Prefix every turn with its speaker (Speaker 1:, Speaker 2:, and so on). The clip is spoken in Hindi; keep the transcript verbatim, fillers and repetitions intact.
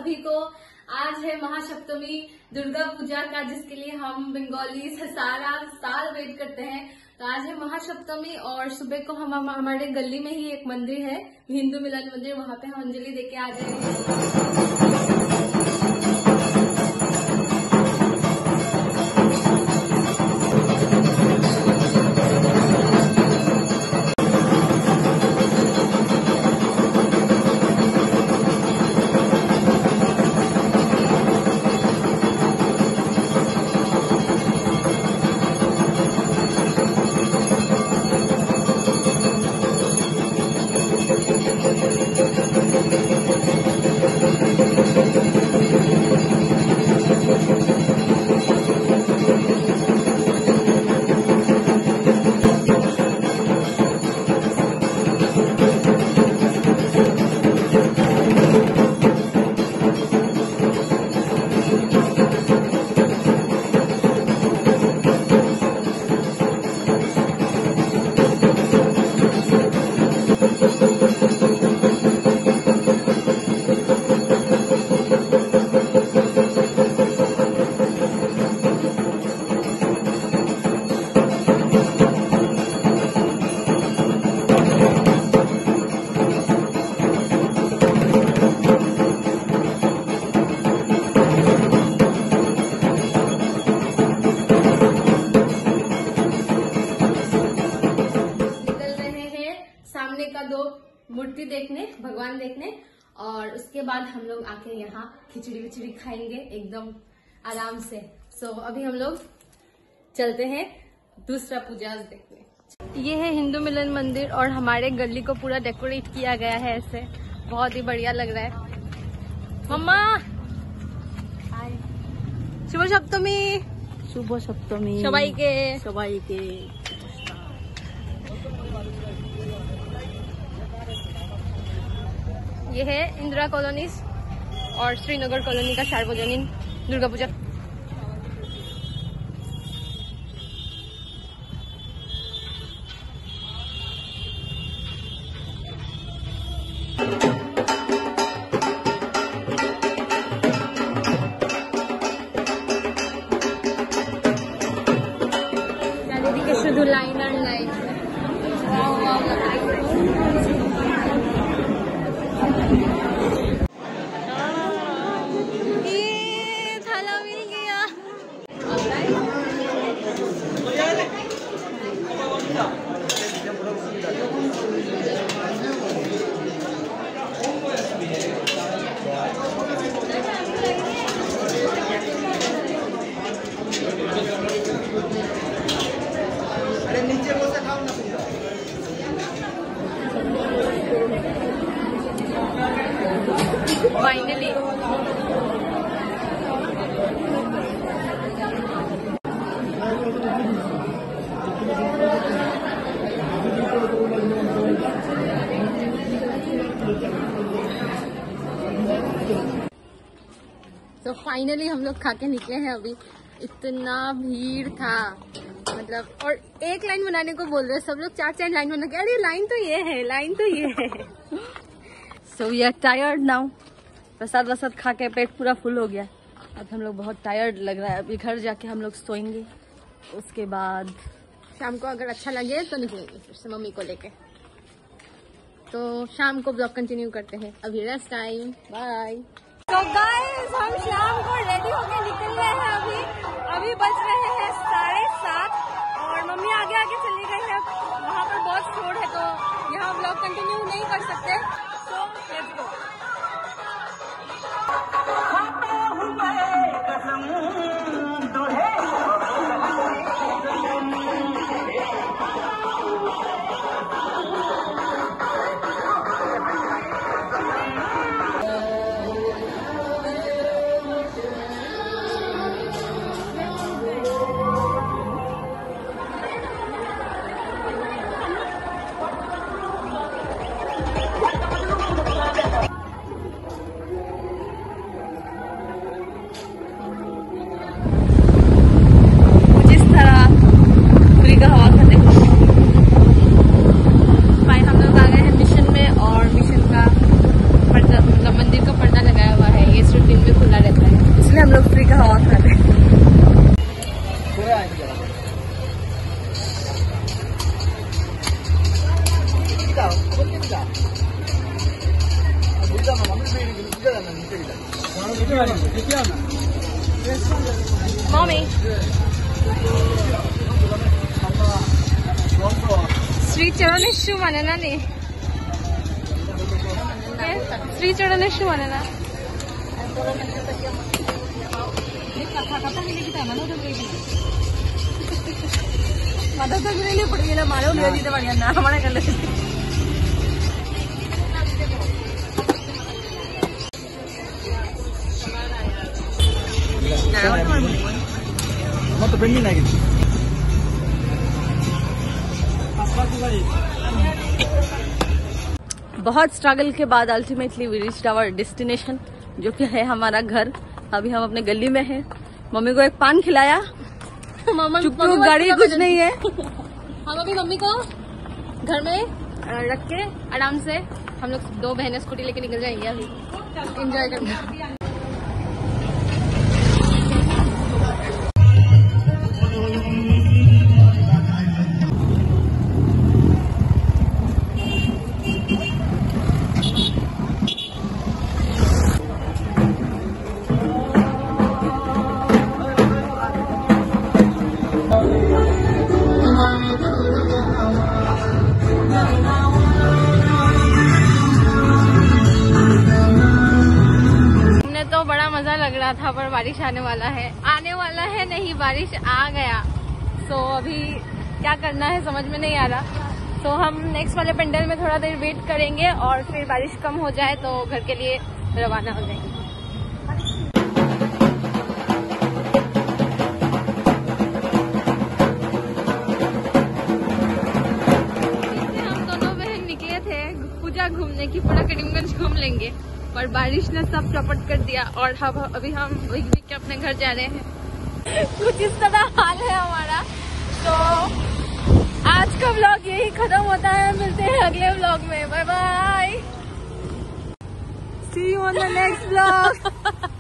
Speaker 1: सभी को। आज है महासप्तमी दुर्गा पूजा का, जिसके लिए हम बंगाली सारा साल वेट करते हैं। तो आज है महासप्तमी और सुबह को हम हमारे गली में ही एक मंदिर है, हिंदू मिलन मंदिर, वहां पे हम अंजलि देके आ जाएंगे। का दो मूर्ति देखने, भगवान देखने, और उसके बाद हम लोग आके यहाँ खिचड़ी विचड़ी खाएंगे एकदम आराम से। सो so, अभी हम लोग चलते हैं दूसरा पूजा देखने। ये है हिंदू मिलन मंदिर और हमारे गली को पूरा डेकोरेट किया गया है ऐसे, बहुत ही बढ़िया लग रहा है। मम्मा शुभ सप्तमी।
Speaker 2: शुभ सप्तमी
Speaker 1: सबाई के
Speaker 2: सबाई के।
Speaker 1: ये है इंदिरा कॉलोनी और श्रीनगर कॉलोनी का सार्वजनिक दुर्गा पूजा। শুধু লাইন আর লাইন। Finally. तो फाइनली हम लोग खा के निकले हैं। अभी इतना भीड़ था, मतलब, और एक लाइन बनाने को बोल रहे हैं सब लोग, चार चार लाइन बना के। अरे लाइन तो ये है, लाइन तो ये है।
Speaker 2: So we are tired now. प्रसाद वसाद खा के पेट पूरा फुल हो गया। अब हम लोग बहुत टायर्ड लग रहा है। अभी घर जाके हम लोग सोएंगे, उसके बाद
Speaker 1: शाम को अगर अच्छा लगे तो निकलेंगे फिर से मम्मी को लेके। तो शाम को ब्लॉग कंटिन्यू करते हैं। अभी रेस्ट टाइम, बाय। तो गाइस हम शाम को रेडी होके निकल रहे हैं। अभी अभी बज रहे हैं साढ़े सात और मम्मी आगे आगे चली गई है। वहाँ पर बहुत शोर है तो यहाँ ब्लॉग कंटिन्यू नहीं कर सकते। So let's go. मम्मी श्री चरण शू माने ना नहीं श्री चरण शू माने ना
Speaker 2: मदद पड़ गई मारो ना हमारे कर
Speaker 3: ಮತ್ತೆ ಪೆಂಡಿಂಗ್ ಆಗಿದೆ.
Speaker 2: बहुत स्ट्रगल के बाद ultimately we reached our destination, जो कि है हमारा घर। अभी हम अपने गली में हैं। मम्मी को एक पान खिलाया। चुप चुप गाड़ी कुछ नहीं है।
Speaker 1: हम अभी मम्मी को घर में रख के आराम से हम लोग दो बहनें स्कूटी लेके निकल जाएंगे अभी एंजॉय करने। लग रहा था पर बारिश आने वाला है आने वाला है नहीं बारिश आ गया। तो अभी क्या करना है समझ में नहीं आ रहा। तो हम नेक्स्ट वाले पंडाल में थोड़ा देर वेट करेंगे और फिर बारिश कम हो जाए तो घर के लिए रवाना हो जाएंगे। हम दोनों बहन निकले थे पूजा घूमने की, पूरा करीमगंज घूम लेंगे पर बारिश ने सब चौपट कर दिया और हम अभी हम विक विक के अपने घर जा रहे हैं। कुछ इस तरह हाल है हमारा। तो आज का व्लॉग यही खत्म होता है। मिलते हैं अगले व्लॉग में। Bye bye, see you on the next vlog.